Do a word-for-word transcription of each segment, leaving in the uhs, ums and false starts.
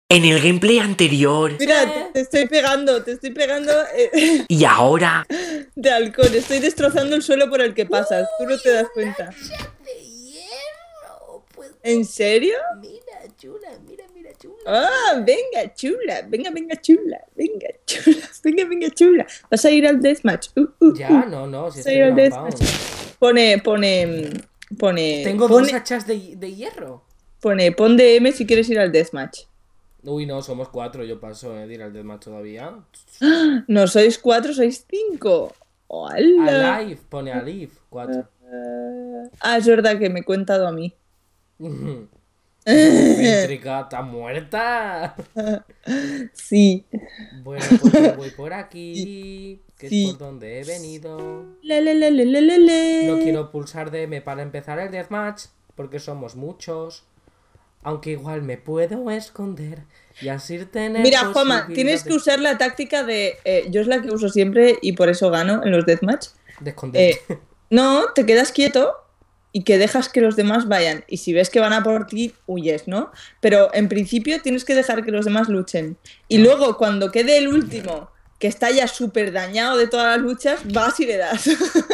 En el gameplay anterior. Mira, te, te estoy pegando, te estoy pegando eh, Y ahora. de halcón. Estoy destrozando el suelo por el que pasas. Tú no te das cuenta. De hierro. Pues, ¿En serio? mira, chula, mira, mira, chula. Ah, venga, chula. Venga, venga, chula. Venga, chula. Venga, venga, chula. Vas a ir al deathmatch. Uh, uh, Ya, uh. no, no, si Vas a estoy ir al en deathmatch. Pone, pone, pone. Tengo pone, dos hachas de, de hierro. Pone, pon D M si quieres ir al deathmatch. Uy, no, somos cuatro, yo paso eh, de ir al deathmatch todavía. No sois cuatro, sois cinco. ¡Hola! Alive, pone Alive, cuatro. Ah, es verdad que me he contado a mí. Métrica, ¿está muerta? Sí. Bueno, pues yo voy por aquí, que Sí. es por donde he venido. Le, le, le, le, le, le, le. No quiero pulsar D M para empezar el deathmatch, porque somos muchos. Aunque igual me puedo esconder y así tener. Mira, Juanma, posibilidad tienes que de- usar la táctica de... eh, yo es la que uso siempre y por eso gano en los deathmatch. de esconderte. Eh, no, te quedas quieto y que dejas que los demás vayan. Y si ves que van a por ti, huyes, ¿no? Pero en principio tienes que dejar que los demás luchen. Y luego, cuando quede el último, que está ya súper dañado de todas las luchas, vas y le das.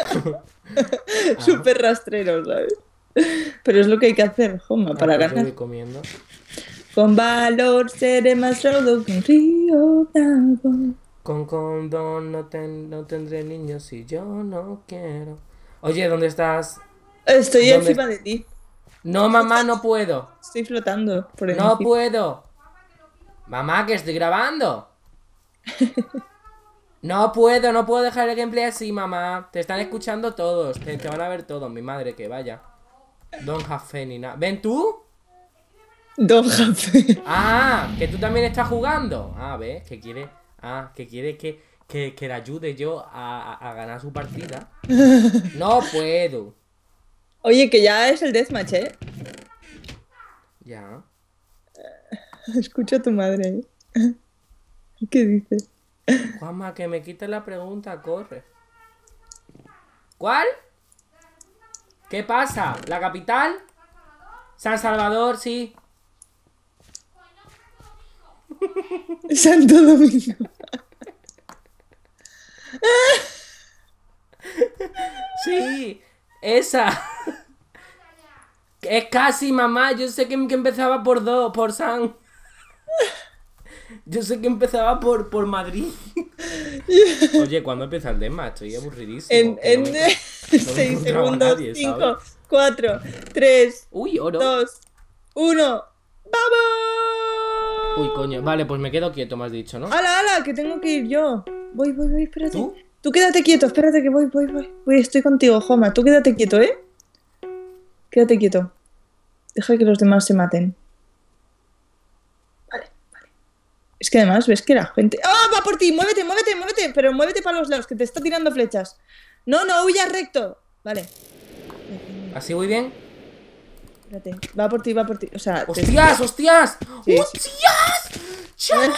Súper rastrero, ¿sabes? Pero es lo que hay que hacer, Juanma, para Ah, pues yo ganar. voy comiendo. Con valor seré más raudo que un río bravo. Con condón no, ten- no tendré niños si yo no quiero. Oye, ¿dónde estás? Estoy ¿Dónde encima de ti. No, mamá, no puedo. Estoy flotando por el No puedo. Mamá, que estoy grabando. No puedo, no puedo dejar el gameplay así, mamá. Te están escuchando todos. Te, te van a ver todos, mi madre, que vaya. Don't have faith ni nada. ¿Ven tú? Don Jafe. Ah, que tú también estás jugando. Ah, ¿ves? Que quiere. Ah, que quiere que, que, que le ayude yo a, a, a ganar su partida. No puedo. Oye, que ya es el deathmatch, ¿eh? Ya. Escucha a tu madre. ¿eh? ¿Qué dices? Juanma, que me quite la pregunta, corre. ¿Cuál? ¿Qué pasa? ¿La capital? San Salvador, sí. Santo Domingo. Sí, esa. Es casi, mamá. Yo sé que, que empezaba por dos, por San. Yo sé que empezaba por, por Madrid. Oye, ¿cuándo empieza el deathmatch? Estoy aburridísimo. En, que no en me- no me seis encontraba segundos. nadie, cinco, ¿sabes? cuatro, tres, Uy, oro. dos, uno. ¡Vamos! Uy, coño. Vale, pues me quedo quieto, me has dicho, ¿no? ¡Hala, hala! Que tengo que ir yo. Voy, voy, voy, espérate. ¿Tú? Tú quédate quieto, espérate que voy, voy, voy. Voy, estoy contigo, Joma. Tú quédate quieto, ¿eh? Quédate quieto. Deja que los demás se maten. Vale, vale. Es que además ves que la gente... ¡Ah, va por ti! ¡Muévete, muévete, muévete! Pero muévete para los lados, que te está tirando flechas. No, no, huyas recto. Vale. ¿Así voy bien? Espérate. Va por ti, va por ti. O sea... te- ¡Hostias, hostias! Sí, sí. ¡Hostias! ¡Chaval!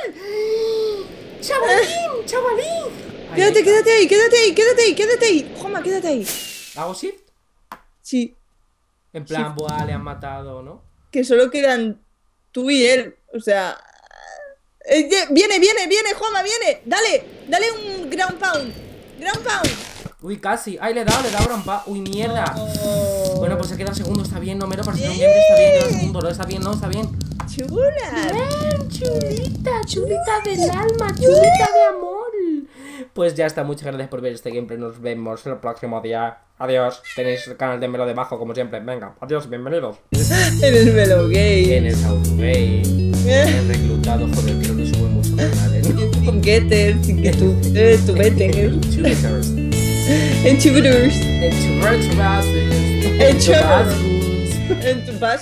¡Chavalín, chavalín! Ahí, Quédate, ahí está. quédate ahí, quédate ahí, quédate ahí, quédate ahí. Joma, quédate ahí. ¿Hago shift? Sí. En plan, buah, le han matado, ¿no? Que solo quedan tú y él. O sea... eh, ye- Viene, viene, viene, Juanma, viene. Dale, dale un ground pound. Ground pound. Uy, casi. Ay, le he dado, le he dado un pa... Uy, mierda. Oh, Bueno, pues se queda segundo, está bien, no me lo parece un gameplay, está bien, queda segundo, no está bien, no, está bien. chula. Ven, chulita, chulita del alma, chulita de amor. Pues ya está, muchas gracias por ver este gameplay, nos vemos el próximo día. Adiós, tenéis el canal de Melo debajo como siempre, venga, adiós, bienvenidos. En el Melo Gay. En el Autogay, en el reclutado, joder, creo que sube mucho canal, ¿eh? En Getter, sin que tú, eh, tú vete. Chuliters. En Chubirus. En Churros. En En Churros. Churros. En tu pas.